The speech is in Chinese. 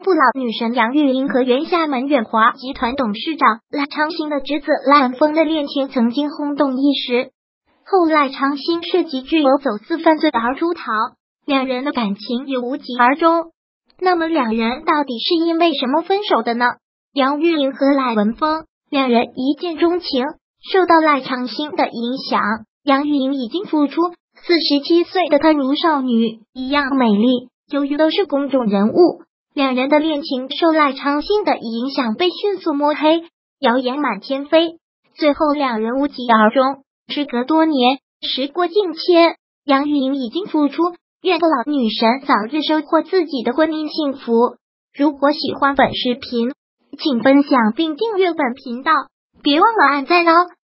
不老女神杨钰莹和原厦门远华集团董事长赖昌星的侄子赖文峰的恋情曾经轰动一时，后赖昌星涉及巨额走私犯罪而出逃，两人的感情也无疾而终。那么两人到底是因为什么分手的呢？杨钰莹和赖文峰两人一见钟情，受到赖昌星的影响，杨钰莹已经复出，47岁的她如少女一样美丽，由于都是公众人物，两人的恋情受赖昌星的影响被迅速摸黑，谣言满天飞，最后两人无疾而终。时隔多年，时过境迁，杨钰莹已经复出，愿不老女神早日收获自己的婚姻幸福。如果喜欢本视频，请分享并订阅本频道，别忘了按赞哦。